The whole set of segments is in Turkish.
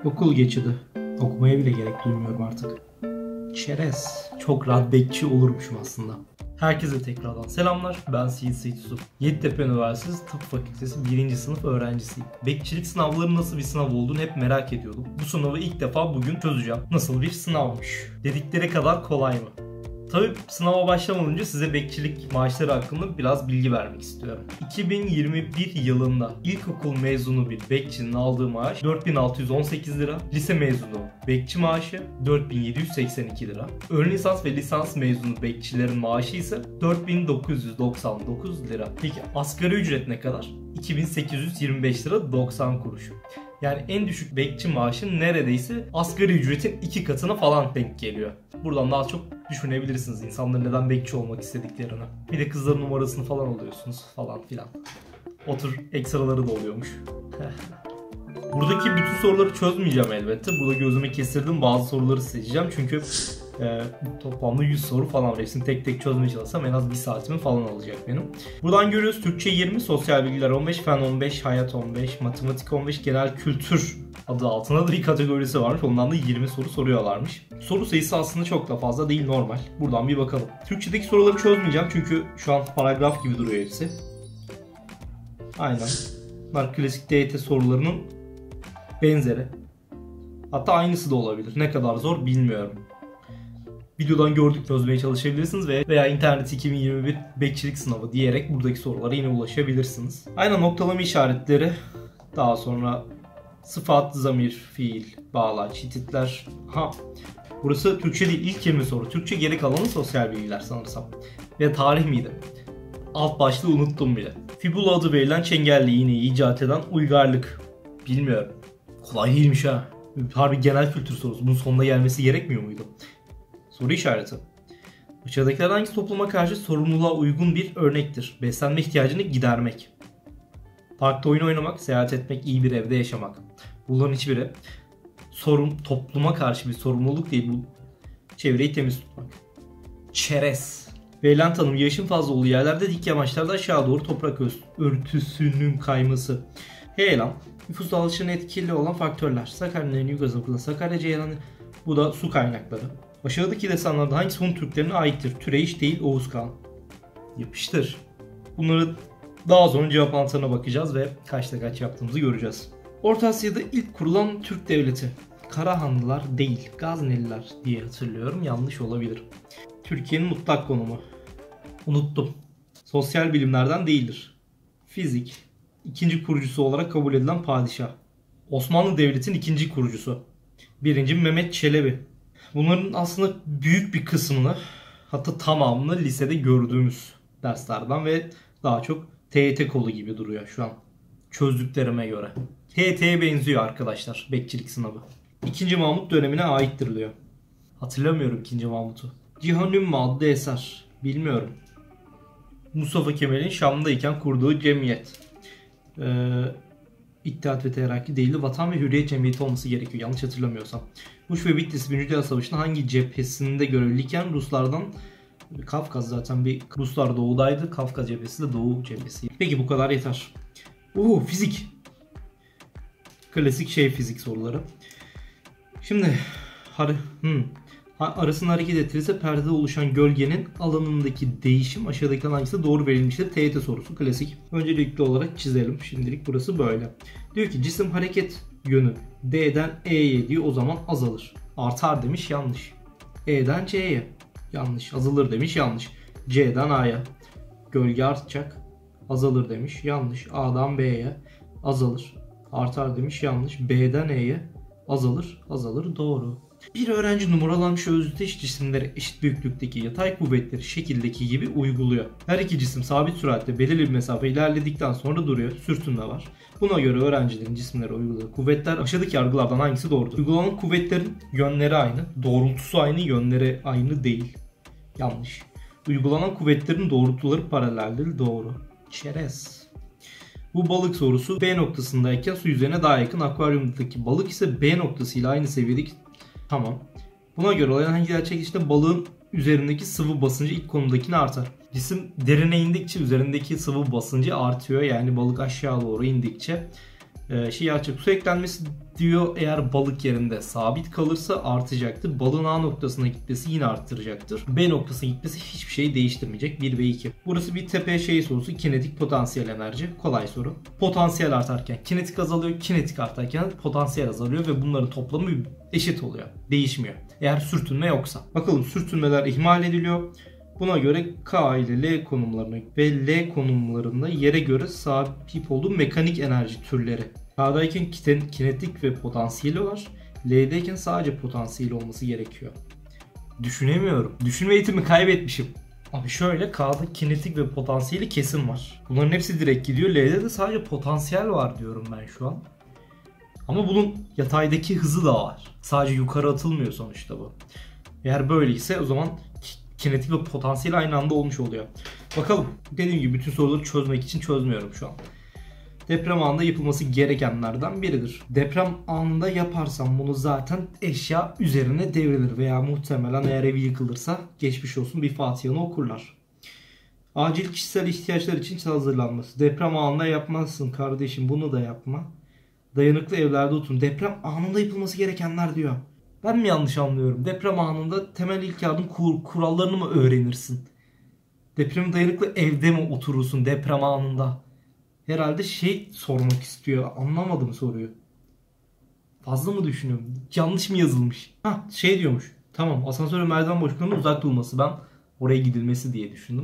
Okul geçidi. Okumaya bile gerek duymuyorum artık. Çerez. Çok rahat bekçi olurmuşum aslında. Herkese tekrardan selamlar. Ben Seyit Yusuf. Yeditepe Üniversitesi Tıp Fakültesi 1. sınıf öğrencisiyim. Bekçilik sınavları nasıl bir sınav olduğunu hep merak ediyordum. Bu sınavı ilk defa bugün çözeceğim. Nasıl bir sınavmış? Dedikleri kadar kolay mı? Tabii sınava başlamadan önce size bekçilik maaşları hakkında biraz bilgi vermek istiyorum. 2021 yılında ilkokul mezunu bir bekçinin aldığı maaş 4.618 lira, lise mezunu bekçi maaşı 4.782 lira, ön lisans ve lisans mezunu bekçilerin maaşı ise 4.999 lira. Peki asgari ücret ne kadar? 2.825 lira 90 kuruş. Yani en düşük bekçi maaşı neredeyse asgari ücretin 2 katına falan denk geliyor. Buradan daha çok düşünebilirsiniz insanların neden bekçi olmak istediklerini. Bir de kızların numarasını falan alıyorsunuz falan filan. O tür ekstraları da oluyormuş. Buradaki bütün soruları çözmeyeceğim elbette. Burada gözüme kestirdiğim bazı soruları seçeceğim. Çünkü toplamda 100 soru falan var. Hepsini tek tek çözmeye çalışsam en az 1 saatimi falan alacak benim. Buradan görüyoruz Türkçe 20, sosyal bilgiler 15, fen 15, hayat 15, matematik 15, genel kültür adı altında da bir kategorisi varmış. Ondan da 20 soru soruyorlarmış. Soru sayısı aslında çok da fazla değil, normal. Buradan bir bakalım. Türkçedeki soruları çözmeyeceğim çünkü şu an paragraf gibi duruyor hepsi. Aynen. Bunlar klasik TYT sorularının benzeri. Hatta aynısı da olabilir. Ne kadar zor bilmiyorum. Videodan gördük çözmeye çalışabilirsiniz veya internet 2021 bekçilik sınavı diyerek buradaki sorulara yine ulaşabilirsiniz. Aynen noktalama işaretleri, daha sonra sıfat, zamir, fiil, bağlaç, hititler. Burası Türkçe değil, ilk 20 soru. Türkçe, geri kalanı sosyal bilgiler sanırsam. Ve tarih miydi? Alt başlığı unuttum bile. Fibula adı verilen çengelli iğneyi icat eden uygarlık. Bilmiyorum. Kolay değilmiş ha. Harbi genel kültür sorusu. Bunun sonuna gelmesi gerekmiyor muydu? Soru işareti. Aşağıdakilerden hangisi topluma karşı sorumluluğa uygun bir örnektir? Beslenme ihtiyacını gidermek. Parkta oyun oynamak, seyahat etmek, iyi bir evde yaşamak. Bunların hiçbiri topluma karşı bir sorumluluk değil. Bu çevreyi temiz tutmak. Çerez. Verilen tanım yağışın fazla olduğu yerlerde dik yamaçlarda aşağı doğru toprak örtüsünün kayması. Heyelan. Nüfus dağılışına etkili olan faktörler. Sakarya'nın Yugoslavya'da Sakarya Ceylanı. Bu da su kaynakları. Aşağıdaki destanlarda hangisi Hun Türklerine aittir? Türeyiş değil, Oğuz Kağan. Yapıştır. Bunları daha sonra cevap anahtarına bakacağız ve kaçta kaç yaptığımızı göreceğiz. Orta Asya'da ilk kurulan Türk devleti. Karahanlılar değil, Gazneliler diye hatırlıyorum. Yanlış olabilir. Türkiye'nin mutlak konumu. Unuttum. Sosyal bilimlerden değildir. Fizik. İkinci kurucusu olarak kabul edilen padişah. Osmanlı Devleti'nin ikinci kurucusu. 1. Mehmet Çelebi. Bunların aslında büyük bir kısmını, hatta tamamını lisede gördüğümüz derslerden ve daha çok TYT kolu gibi duruyor şu an çözdüklerime göre. TYT'ye benziyor arkadaşlar bekçilik sınavı. 2. Mahmut dönemine aittir diyor. Hatırlamıyorum 2. Mahmut'u. Cihan Ümmü adlı eser. Bilmiyorum. Mustafa Kemal'in Şam'dayken kurduğu cemiyet. İttihat ve Terakki değildi. Vatan ve Hürriyet Cemiyeti olması gerekiyor yanlış hatırlamıyorsam. Muş ve Bitlis 1. Dünya Savaşı'nda hangi cephesinde görevliyken Ruslardan, Kafkas zaten bir Ruslar doğudaydı. Kafkas cephesi de doğu cephesi. Peki bu kadar yeter. Fizik. Klasik fizik soruları. Şimdi arasında hareket ettirirse perdede oluşan gölgenin alanındaki değişim aşağıdaki hangisi doğru verilmiştir? TYT sorusu klasik. Öncelikli olarak çizelim. Şimdilik burası böyle. Diyor ki cisim hareket yönü D'den E'ye diyor, o zaman azalır. Artar demiş, yanlış. E'den C'ye, yanlış. Azalır demiş, yanlış. C'den A'ya gölge artacak, azalır demiş, yanlış. A'dan B'ye azalır, artar demiş, yanlış. B'den E'ye azalır, doğru. Bir öğrenci numaralanmış özdeş cisimleri eşit büyüklükteki yatay kuvvetleri şekildeki gibi uyguluyor. Her iki cisim sabit süratle belirli bir mesafe ilerledikten sonra duruyor. Sürtünme var. Buna göre öğrencilerin cisimlere uyguladığı kuvvetler aşağıdaki yargılardan hangisi doğrudur? Uygulanan kuvvetlerin yönleri aynı, doğrultusu aynı, yönleri aynı değil. Yanlış. Uygulanan kuvvetlerin doğrultuları paraleldir, doğru. Çerez. Bu balık sorusu B noktasındayken su yüzeyine daha yakın, akvaryumdaki balık ise B noktasıyla aynı seviyedeki. Tamam. Buna göre olan hangi gerçekleşte balığın üzerindeki sıvı basıncı ilk konumdakine artar. Cisim derine indikçe üzerindeki sıvı basıncı artıyor. Yani balık aşağı doğru indikçe Şey artacak. Su eklenmesi diyor eğer balık yerinde sabit kalırsa artacaktır. Balığın A noktasına gitmesi yine arttıracaktır. B noktasına gitmesi hiçbir şeyi değiştirmeyecek. 1 ve 2. Burası bir tepe şey sorusu. Kinetik potansiyel enerji. Kolay soru. Potansiyel artarken kinetik azalıyor. Kinetik artarken potansiyel azalıyor ve bunların toplamı eşit oluyor. Değişmiyor. Eğer sürtünme yoksa. Bakalım sürtünmeler ihmal ediliyor. Buna göre K ile L konumlarına ve L konumlarında yere göre sahip olduğu mekanik enerji türleri. K'dayken kinetik ve potansiyeli var. L'deyken sadece potansiyeli olması gerekiyor. Düşünemiyorum. Düşünme eğitimi kaybetmişim. Abi şöyle, K'da kinetik ve potansiyeli kesin var. Bunların hepsi direkt gidiyor. L'de de sadece potansiyel var diyorum ben şu an. Ama bunun yataydaki hızı da var. Sadece yukarı atılmıyor sonuçta bu. Eğer böyleyse o zaman kinetik ve potansiyel aynı anda olmuş oluyor. Bakalım. Dediğim gibi bütün soruları çözmek için çözmüyorum şu an. Deprem anında yapılması gerekenlerden biridir. Deprem anında yaparsam bunu zaten eşya üzerine devrilir veya muhtemelen eğer evi yıkılırsa geçmiş olsun bir Fatiha'nı okurlar. Acil kişisel ihtiyaçlar için hazırlanması. Deprem anında yapmazsın kardeşim, bunu da yapma. Dayanıklı evlerde oturun. Deprem anında yapılması gerekenler diyor. Ben mi yanlış anlıyorum? Deprem anında temel ilk yardım kurallarını mı öğrenirsin? Deprem dayanıklı evde mi oturursun deprem anında? Herhalde şey sormak istiyor. Anlamadım soruyu. Fazla mı düşünüyorum? Yanlış mı yazılmış? Şey diyormuş. Tamam, asansör ve merdiven boşluklarının uzak durulması. Ben oraya gidilmesi diye düşündüm.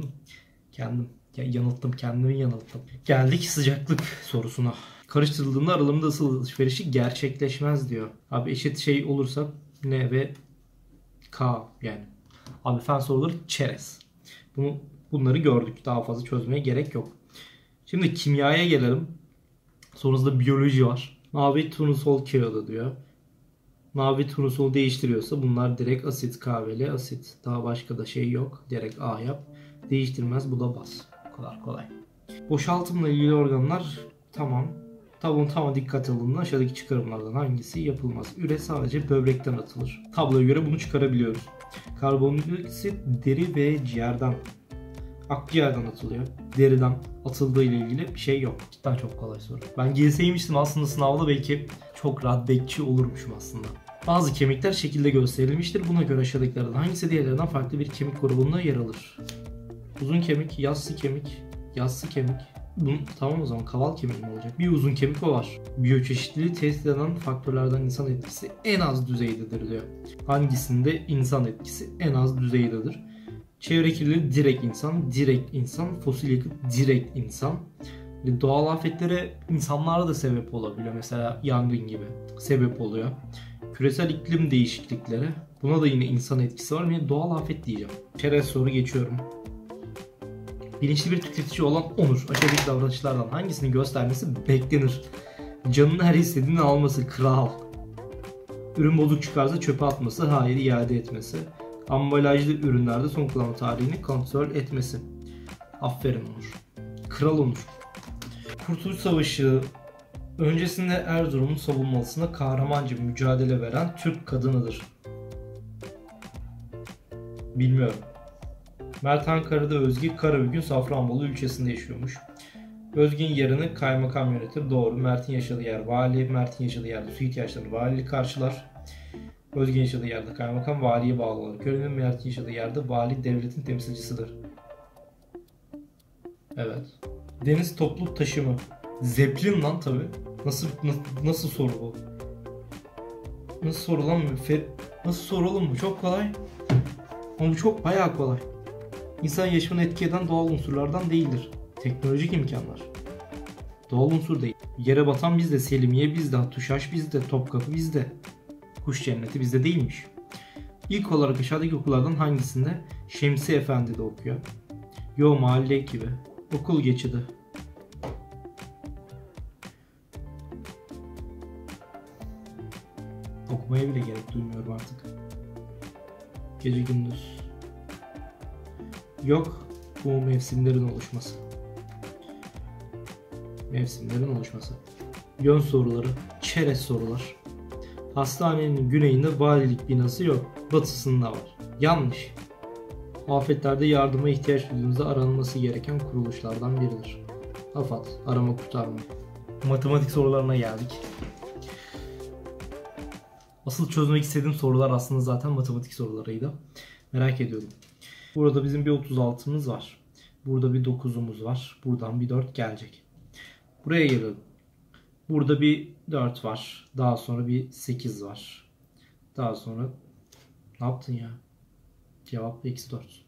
Kendimi yanılttım. Geldik sıcaklık sorusuna. Karıştırıldığında aralarında ısı alışverişi gerçekleşmez diyor. Abi eşit şey olursa N ve K yani. Abi fen soruları çerez. Bunları gördük. Daha fazla çözmeye gerek yok. Şimdi kimyaya gelelim. Sonrasında biyoloji var. Mavi turnusol kağıdı diyor. Mavi turnusol değiştiriyorsa bunlar direkt asit, kahveli asit. Daha başka da şey yok. Direkt A yap. Değiştirmez, bu da baz. Bu kadar kolay. Boşaltımla ilgili organlar tamam. Tamam, dikkat alının. Aşağıdaki çıkarımlardan hangisi yapılmaz? Üre sadece böbrekten atılır. Tabloya göre bunu çıkarabiliyoruz. Karbondioksit deri ve ciğerden, akciğerden atılıyor. Deriden atıldığı ile ilgili bir şey yok. Cidden çok kolay soru. Ben girseymiştim aslında sınavda belki çok rahat bekçi olurmuşum aslında. Bazı kemikler şekilde gösterilmiştir. Buna göre aşağıdakilerden hangisi diğerlerinden farklı bir kemik grubunda yer alır? Uzun kemik, yassı kemik. Tamam, o zaman kaval kemiği mi olacak? Bir uzun kemik o var. Biyoçeşitliliği tehdit eden faktörlerden insan etkisi en az düzeydedir diyor. Hangisinde insan etkisi en az düzeydedir? Çevre kirliliği direkt insan, fosil yakıt direkt insan. Doğal afetlere insanlar da sebep olabiliyor. Mesela yangın gibi sebep oluyor. Küresel iklim değişiklikleri, buna da yine insan etkisi var. Yine doğal afet diyeceğim. Çerez soru geçiyorum. Bilinçli bir tüketici olan Onur aşağıdaki davranışlardan hangisini göstermesi beklenir? Canının her istediğini alması, kral. Ürün bozuk çıkarsa çöpe atması, hayır iade etmesi. Ambalajlı ürünlerde son kullanma tarihini kontrol etmesi. Aferin Onur. Kral Onur. Kurtuluş Savaşı öncesinde Erzurum'un savunmasında kahramanca mücadele veren Türk kadınıdır. Bilmiyorum. Mert Ankara'da, Özge Karabük'ün Safranbolu ilçesinde yaşıyormuş. Özge'nin yerini kaymakam yönetir. Doğru. Mert'in yaşadığı yer vali. Mert'in yaşadığı yerde su ihtiyaçlarını valilik karşılar. Özge'nin yaşadığı yerde kaymakam valiye bağlı olarak görünür. Mert'in yaşadığı yerde vali devletin temsilcisidir. Evet. Deniz toplu taşıma. Zeppelin lan tabi. Nasıl soru bu? Nasıl soru lan bu? Nasıl soru oğlum bu? Çok kolay. Ama bu çok bayağı kolay. İnsan yaşamını etki eden doğal unsurlardan değildir. Teknolojik imkanlar. Doğal unsur değil. Yere batan bizde, Selimiye bizde, Tuşaş bizde, Topkapı bizde. Kuş cenneti bizde değilmiş. İlk olarak aşağıdaki okullardan hangisinde Şemsi Efendi de okuyor? Yo, mahalle ekibi. Okul geçidi. Okumaya bile gerek duymuyorum artık. Gece gündüz. Yok, bu mevsimlerin oluşması. Yön soruları, çerez sorular. Hastanenin güneyinde valilik binası yok. Batısında var. Yanlış. Afetlerde yardıma ihtiyaç duyduğunuzda aranması gereken kuruluşlardan biridir. AFAD, arama kurtarma. Matematik sorularına geldik. Asıl çözmek istediğim sorular aslında zaten matematik sorularıydı. Merak ediyorum. Burada bizim bir 36'mız var. Burada bir 9'umuz var. Buradan bir 4 gelecek. Buraya gelelim. Burada bir 4 var. Daha sonra bir 8 var. Daha sonra ne yaptın ya? Cevap eksi 4.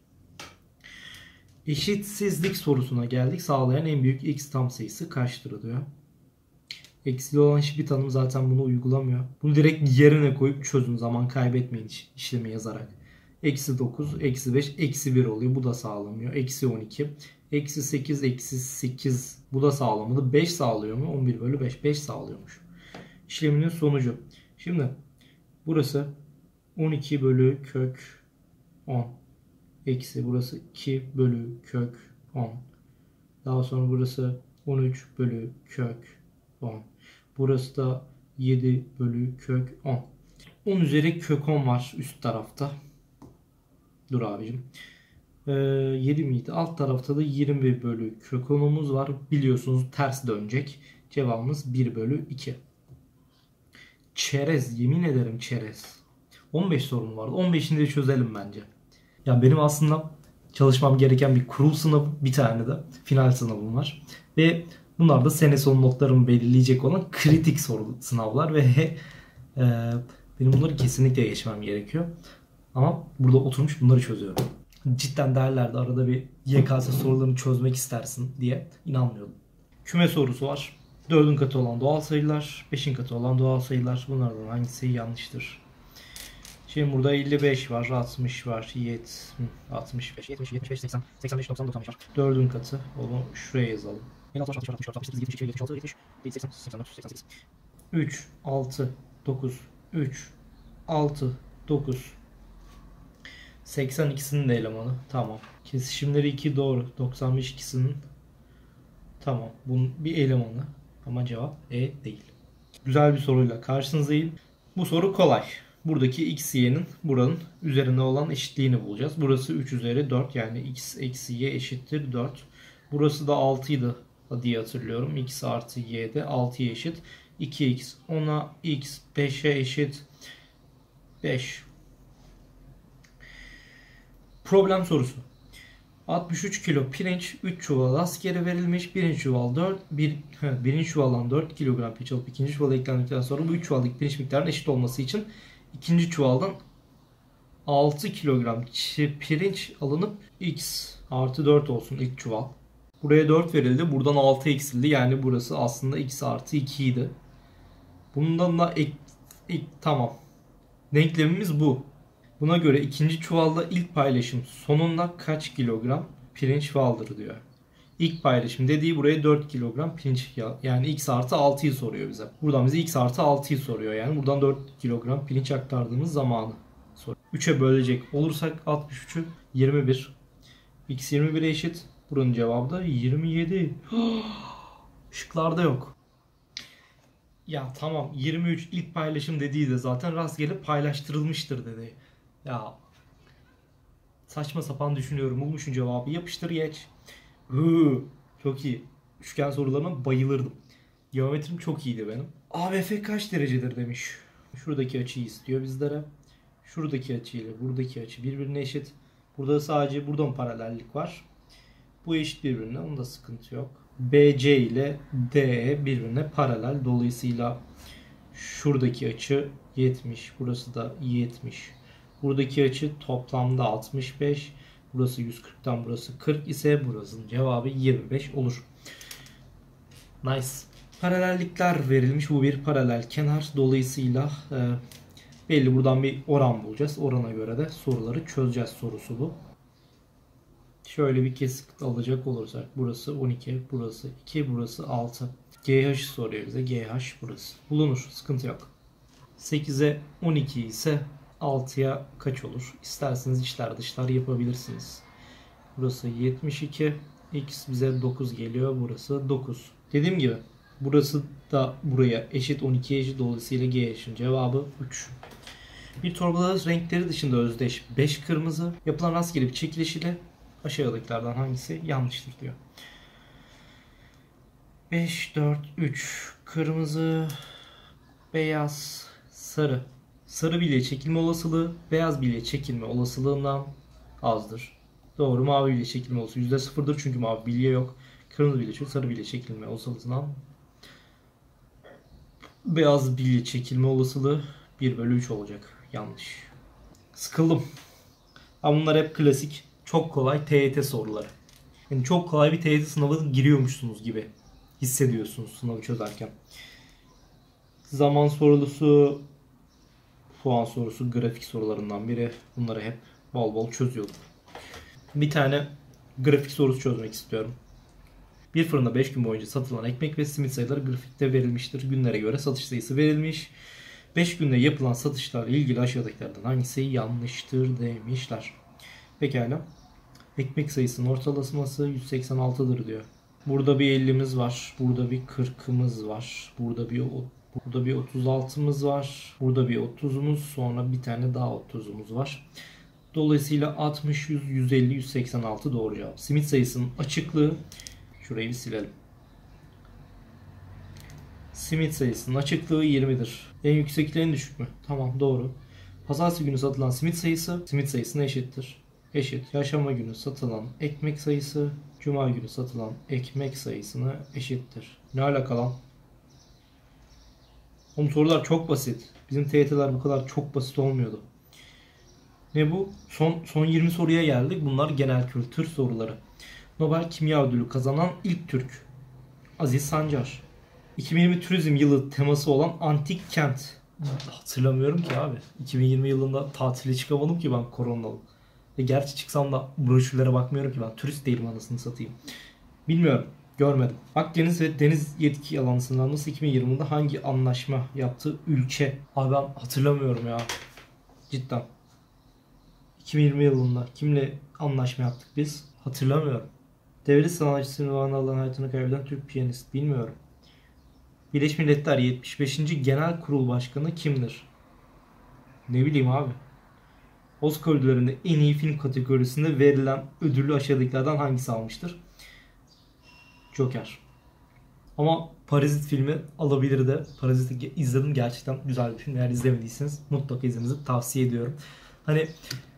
Eşitsizlik sorusuna geldik. Sağlayan en büyük x tam sayısı kaçtır diyor. Eksili olan hiçbir tanım zaten bunu uygulamıyor. Bunu direkt yerine koyup çözün. Zaman kaybetmeyin işlemi yazarak. Eksi 9, eksi 5, eksi 1 oluyor. Bu da sağlamıyor. Eksi 12, eksi 8, eksi 8. Bu da sağlamadı. 5 sağlıyor mu? 11 bölü 5. 5 sağlıyormuş. İşleminin sonucu. Şimdi burası 12 bölü kök 10. Eksi burası 2 bölü kök 10. Daha sonra burası 13 bölü kök 10. Burası da 7 bölü kök 10. 10 üzeri kök 10 var üst tarafta. Dur abicim. 7 miydi? Alt tarafta da 20 bölü kök 10'umuz var. Biliyorsunuz ters dönecek. Cevabımız 1 bölü 2. Çerez. Yemin ederim çerez. 15 sorum vardı. 15'ini de çözelim bence. Ya benim aslında çalışmam gereken bir kurul sınavı, bir tane de final sınavım var. Ve bunlar da sene sonu notlarımı belirleyecek olan kritik soru sınavlar ve benim bunları kesinlikle geçmem gerekiyor. Ama burada oturmuş bunları çözüyorum. Cidden derlerdi arada bir YKS sorularını çözmek istersin diye inanmıyordum. Küme sorusu var. 4'ün katı olan doğal sayılar, 5'in katı olan doğal sayılar. Bunlardan hangisi yanlıştır? Şimdi burada 55 var, 60 var, 65, 70, 75, 80, 85, 90, 95 var. 4'ün katı. Onu şuraya yazalım. 56, 64, 64, 68, 72, 76, 70, 80, 84, 88. 3, 6, 9, 3, 6, 9. 82'sinin de elemanı. Tamam. Kesişimleri 2 doğru. 95 ikisinin. Tamam. Bunun bir elemanı. Ama cevap E değil. Güzel bir soruyla karşınızdayım. Bu soru kolay. Buradaki x, y'nin buranın üzerinde olan eşitliğini bulacağız. Burası 3 üzeri 4 yani x eksi y eşittir 4. Burası da 6 idi diye hatırlıyorum. X artı y de 6'ya eşit. 2x 10'a x 5'e eşit 5. Problem sorusu. 63 kilo pirinç, 3 çuval askere verilmiş. Birinci çuvaldan 4 kilogram pirinç alıp ikinci çuvala eklendikten sonra bu 3 çuvaldaki pirinç miktarının eşit olması için ikinci çuvaldan 6 kilogram pirinç alınıp x artı 4 olsun ilk çuval. Buraya 4 verildi. Buradan 6 eksildi. Yani burası aslında x artı 2 idi. Bundan da tamam. Denklemimiz bu. Buna göre ikinci çuvalda ilk paylaşım sonunda kaç kilogram pirinç vardır diyor. İlk paylaşım dediği buraya 4 kilogram pirinç yani x artı 6'yı soruyor bize. Buradan bize x artı 6'yı soruyor. Yani buradan 4 kilogram pirinç aktardığımız zamanı soruyor. 3'e bölecek olursak 63'ü 21. X 21'e eşit. Buranın cevabı da 27. Şıklarda yok. Ya tamam 23 ilk paylaşım dediği de zaten rastgele paylaştırılmıştır dedi. Ya saçma sapan düşünüyorum. Bulmuşun cevabı yapıştır geç. Çok iyi. Üçgen sorularına bayılırdım. Geometrim çok iyiydi benim. ABF kaç derecedir demiş. Şuradaki açıyı istiyor bizlere. Şuradaki açı ile buradaki açı birbirine eşit. Burada sadece burada mı paralellik var? Bu eşit birbirine. Onda sıkıntı yok. BC ile DE birbirine paralel. Dolayısıyla şuradaki açı 70. Burası da 70. Buradaki açı toplamda 65. Burası 140'tan burası 40 ise burasının cevabı 25 olur. Nice. Paralellikler verilmiş. Bu bir paralel kenar. Dolayısıyla belli buradan bir oran bulacağız. Orana göre de soruları çözeceğiz sorusu bu. Şöyle bir kesit alacak olursak burası 12, burası 2, burası 6. GH soruyor bize. GH burası. Bulunur. Sıkıntı yok. 8'e 12 ise 6'ya kaç olur? İsterseniz içler dışlar yapabilirsiniz. Burası 72. X bize 9 geliyor. Burası 9. Dediğim gibi burası da buraya eşit 12'ye eşit. Dolayısıyla GH'in cevabı 3. Bir torbada renkleri dışında özdeş 5 kırmızı. Yapılan rastgele bir çekiliş ile aşağıdakilerden hangisi yanlıştır diyor. 5, 4, 3. Kırmızı, beyaz, sarı. Sarı bilye çekilme olasılığı beyaz bilye çekilme olasılığından azdır. Doğru. Mavi bilye çekilme olasılığı %0'dır çünkü mavi bilye yok. Kırmızı bilye çünkü sarı bilye çekilme olasılığından beyaz bilye çekilme olasılığı 1/3 olacak. Yanlış. Sıkıldım. Ama bunlar hep klasik. Çok kolay TYT soruları. Yani çok kolay bir TYT sınavına giriyormuşsunuz gibi hissediyorsunuz sınavı çözerken. Zaman sorusu, puan sorusu, grafik sorularından biri. Bunları hep bol bol çözüyordum. Bir tane grafik sorusu çözmek istiyorum. Bir fırında 5 gün boyunca satılan ekmek ve simit sayıları grafikte verilmiştir. Günlere göre satış sayısı verilmiş. 5 günde yapılan satışlarla ilgili aşağıdakilerden hangisi yanlıştır demişler. Pekala. Ekmek sayısının ortalaması 186'dır diyor. Burada bir 50'miz var. Burada bir 40'ımız var. Burada bir 36'mız var. Burada bir 30'umuz. Sonra bir tane daha 30'umuz var. Dolayısıyla 60, 100, 150, 186 doğru cevap. Simit sayısının açıklığı. Şurayı bir silelim. Simit sayısının açıklığı 20'dir. En yüksek ile en düşük mü? Tamam, doğru. Pazartesi günü satılan simit sayısına eşittir. Eşit. Çarşamba günü satılan ekmek sayısı Cuma günü satılan ekmek sayısına eşittir. Ne alaka lan? Oğlum sorular çok basit. Bizim TYT'ler bu kadar çok basit olmuyordu. Ne bu? Son 20 soruya geldik. Bunlar genel kültür soruları. Nobel Kimya Ödülü kazanan ilk Türk. Aziz Sancar. 2020 turizm yılı teması olan antik kent. Hatırlamıyorum ki abi. 2020 yılında tatile çıkamadım ki ben koronalı. Gerçi çıksam da broşürlere bakmıyorum ki ben. Turist değilim anasını satayım. Bilmiyorum. Görmedim. Akdeniz ve deniz yetki alanı sınırlaması 2020'de hangi anlaşma yaptığı ülke? Abi ben hatırlamıyorum ya. Cidden. 2020 yılında kimle anlaşma yaptık biz? Hatırlamıyorum. Devlet sanatçısı ünvanı alan hayatını kaybeden Türk piyanist. Bilmiyorum. Birleşmiş Milletler 75. Genel Kurul Başkanı kimdir? Ne bileyim abi. Oscar ödüllerinde en iyi film kategorisinde verilen ödülü aşağıdakilerden hangisi almıştır? Joker. Ama Parazit filmi alabilirdi. Parazit'i izledim. Gerçekten güzel bir film. Eğer izlemediyseniz mutlaka izlemenizi tavsiye ediyorum. Hani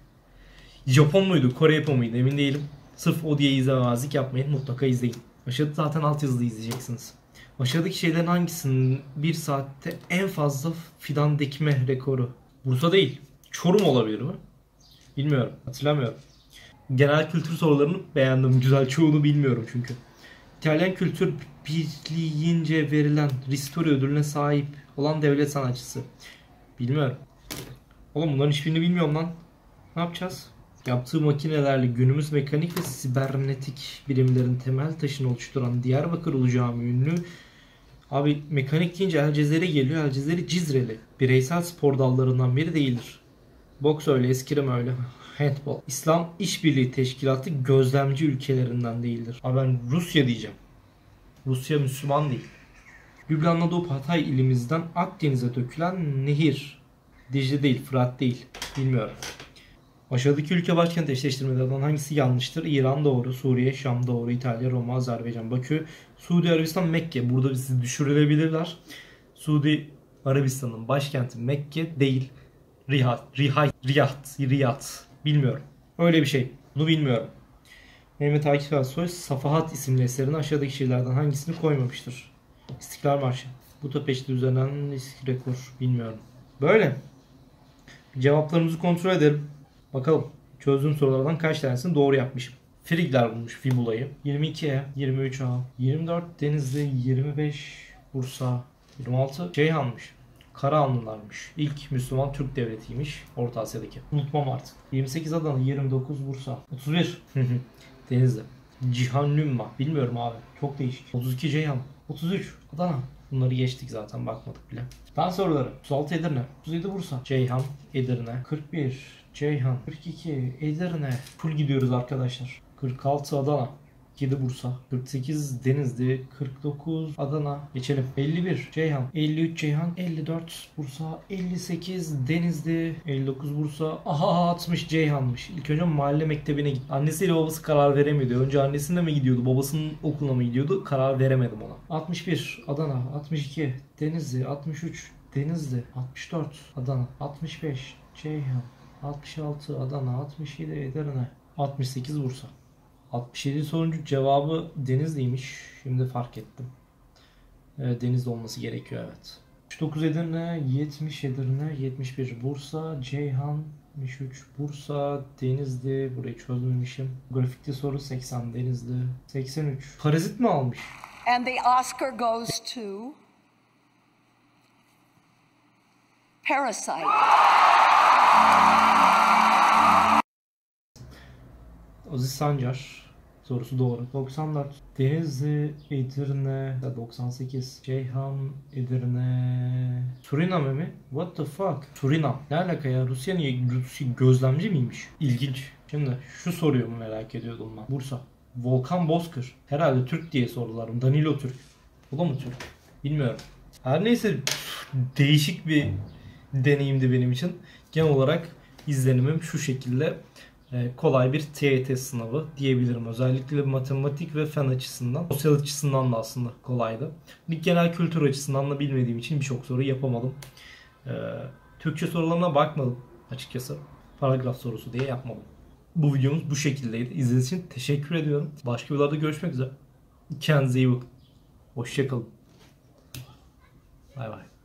Japon muydu, Kore yapımı mıydı emin değilim. Sırf o diye izlememezlik yapmayın. Mutlaka izleyin. Aşağıda zaten altyazılı izleyeceksiniz. Aşağıdaki şeylerin hangisinin bir saatte en fazla fidan dikme rekoru? Bursa değil. Çorum olabilir mi? Bilmiyorum. Hatırlamıyorum. Genel kültür sorularını beğendim. Güzel, çoğunu bilmiyorum çünkü. İtalyan Kültür Birliği'nce verilen Ristori ödülüne sahip olan devlet sanatçısı. Bilmiyorum. Oğlum bunların hiçbirini bilmiyorum lan. Ne yapacağız? Yaptığı makinelerle günümüz mekanik ve sibernetik bilimlerin temel taşını oluşturan Diyarbakır Ulu Cami ünlü. Abi mekanik deyince El Cezeri geliyor. El Cezeri Cizreli. Bireysel spor dallarından biri değildir. Boks öyle, eskrim öyle. Handball. İslam İşbirliği Teşkilatı gözlemci ülkelerinden değildir. Abi ben Rusya diyeceğim. Rusya Müslüman değil. Lübnan'la Doğu Hatay ilimizden Akdeniz'e dökülen nehir. Dicle değil, Fırat değil. Bilmiyorum. Aşağıdaki ülke başkenti eşleştirmelerden hangisi yanlıştır? İran doğru, Suriye, Şam doğru, İtalya, Roma, Azerbaycan, Bakü, Suudi Arabistan, Mekke. Burada sizi düşürülebilirler. Suudi Arabistan'ın başkenti Mekke değil. Riyad. Bilmiyorum. Öyle bir şey. Bunu bilmiyorum. Mehmet Akif Ersoy Safahat isimli eserini aşağıdaki şiirlerden hangisini koymamıştır? İstiklal Marşı. Budapeşte düzenlenen eski rekor. Bilmiyorum. Böyle. Cevaplarımızı kontrol edelim. Bakalım. Çözdüğüm sorulardan kaç tanesini doğru yapmışım. Frigler bulmuş Fibula'yı. 22'ye, 23A, 24 Denizli, 25 Bursa, 26 Ceyhan'mış. Karahanlılarmış. İlk Müslüman Türk devletiymiş Orta Asya'daki. Unutmam artık. 28 Adana, 29 Bursa, 31 Denizli. Cihannümma. Bilmiyorum abi. Çok değişik. 32 Ceyhan, 33 Adana. Bunları geçtik zaten, bakmadık bile. Fen soruları. 36 Edirne, 37 Bursa, Ceyhan, Edirne, 41 Ceyhan, 42 Edirne. Full gidiyoruz arkadaşlar. 46 Adana, 47 Bursa, 48 Denizli, 49 Adana. Geçelim. 51 Ceyhan, 53 Ceyhan, 54 Bursa, 58 Denizli, 59 Bursa. Aha 60 Ceyhan'mış. İlk önce mahalle mektebine gitti. Annesiyle babası karar veremiyordu. Önce annesine mi gidiyordu, babasının okuluna mı gidiyordu? Karar veremedim ona. 61 Adana, 62 Denizli, 63 Denizli, 64 Adana, 65 Ceyhan, 66 Adana, 67 Edirne, 68 Bursa. 67 soruncu cevabı Denizli'ymiş. Şimdi fark ettim. Denizli olması gerekiyor, evet. 69 Edirne, 70 Edirne, 71 Bursa, Ceyhan, 73 Bursa, Denizli. Burayı çözmemişim. Grafikte soru 80 Denizli, 83. Parazit mi almış? And the Oscar goes to Parasite. Aziz Sancar sorusu doğru. 94. Denizli, Edirne, 98. Ceyhan, Edirne. Suriname mi? What the fuck? Surinam. Ne alaka ya? Rusya gözlemci miymiş? İlginç. Şimdi şu soruyu mu merak ediyordum ben. Bursa. Volkan Bozkır. Herhalde Türk diye sorular. Danilo Türk. O da mı Türk? Bilmiyorum. Her neyse değişik bir deneyimdi benim için. Genel olarak izlenimim şu şekilde. Kolay bir TYT sınavı diyebilirim. Özellikle matematik ve fen açısından. Sosyal açısından da aslında kolaydı. Genel kültür açısından da bilmediğim için birçok soru yapamadım. Türkçe sorularına bakmadım açıkçası. Paragraf sorusu diye yapmadım. Bu videomuz bu şekildeydi. İzlediğiniz için teşekkür ediyorum. Başka videolarda görüşmek üzere. Kendinize iyi bakın. Hoşçakalın. Bay bay.